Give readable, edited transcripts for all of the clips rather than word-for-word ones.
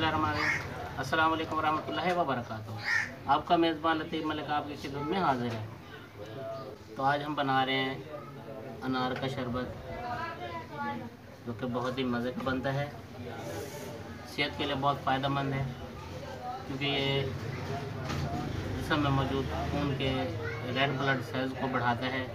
बिस्मिल्लाहिर्रहमानिर्रहीम। अस्सलाम वालेकुम रहमतुल्लाहि व बरकातुहू। आपका मेज़बान लतीफ़ मलिक आपकी खिदमत में हाज़िर है। तो आज हम बना रहे हैं अनार का शरबत, जो कि बहुत ही मज़े का बनता है। सेहत के लिए बहुत फ़ायदेमंद है, क्योंकि ये जिस्म में मौजूद खून के रेड ब्लड सेल्स को बढ़ाता है।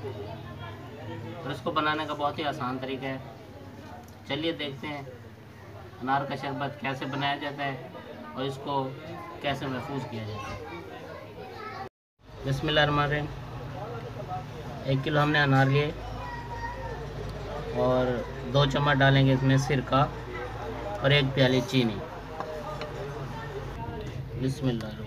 और इसको बनाने का बहुत ही आसान तरीका है। चलिए देखते हैं अनार का शरबत कैसे बनाया जाता है और इसको कैसे महफूज किया जाता है। बिस्मिल्लाहिर्रहमानिर्रहीम। 1 किलो हमने अनार लिए और 2 चम्मच डालेंगे इसमें सिरका और 1 प्याली चीनी। बिस्मिल्लाहिर्रहमानिर्रहीम।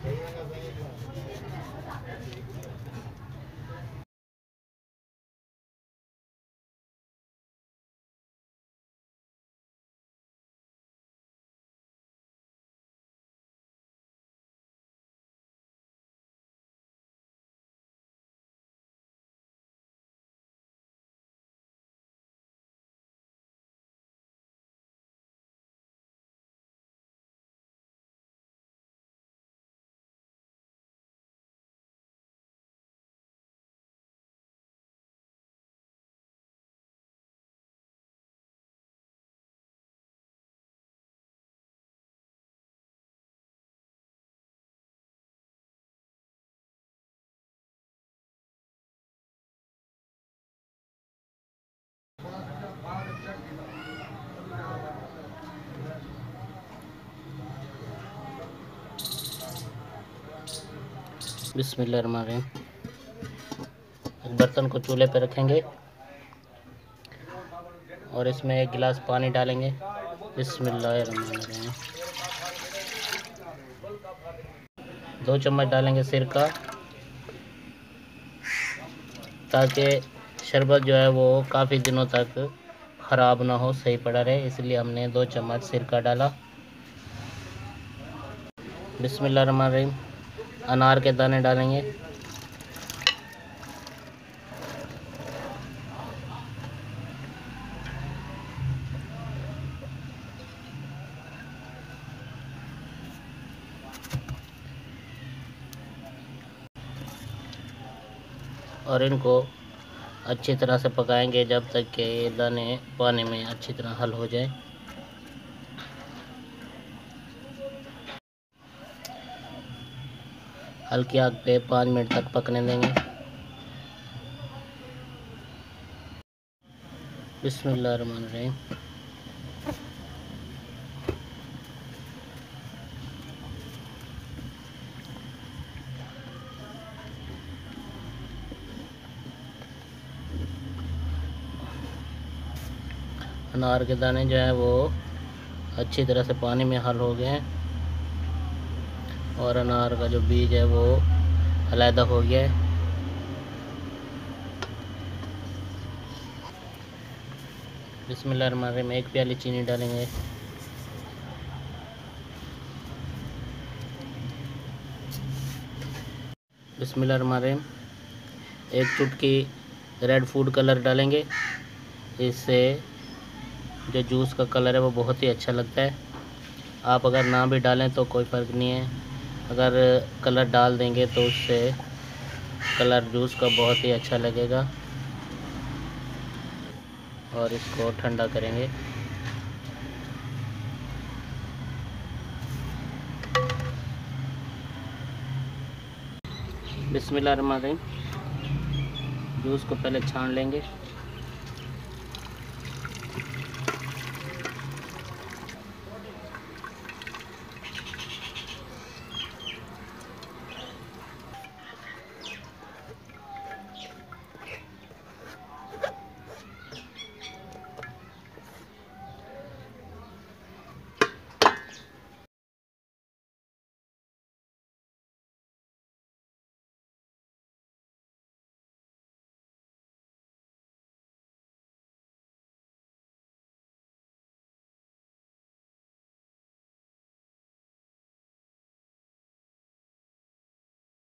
बिस्मिल्लाहिर्रहमानिर्रहीम। एक बर्तन को चूल्हे पर रखेंगे और इसमें 1 गिलास पानी डालेंगे। बिस्मिल्लाहिर्रहमानिर्रहीम। 2 चम्मच डालेंगे सिरका, ताकि शरबत जो है वो काफ़ी दिनों तक ख़राब ना हो, सही पड़ा रहे, इसलिए हमने 2 चम्मच सिरका डाला। बिस्मिल्लाहिर्रहमानिर्रहीम। अनार के दाने डालेंगे। और इनको अच्छी तरह से पकाएंगे जब तक कि ये दाने पानी में अच्छी तरह हल हो जाए। हल्की आग पे 5 मिनट तक पकने देंगे। बिस्मिल्लाहिर्रहमानिर्रहीम। अनार के दाने जो है वो अच्छी तरह से पानी में हल हो गए हैं और अनार का जो बीज है वो अलहदा हो गया है। बिस्मिल्लाहिर्रहमानिर्रहीम। 1 प्याली चीनी डालेंगे। बिस्मिल्लाहिर्रहमानिर्रहीम। 1 चुटकी रेड फूड कलर डालेंगे। इससे जो जूस का कलर है वो बहुत ही अच्छा लगता है। आप अगर ना भी डालें तो कोई फ़र्क नहीं है, अगर कलर डाल देंगे तो उससे कलर जूस का बहुत ही अच्छा लगेगा। और इसको ठंडा करेंगे। बिस्मिल्लाहिर्रहमानिर्रहीम। जूस को पहले छान लेंगे।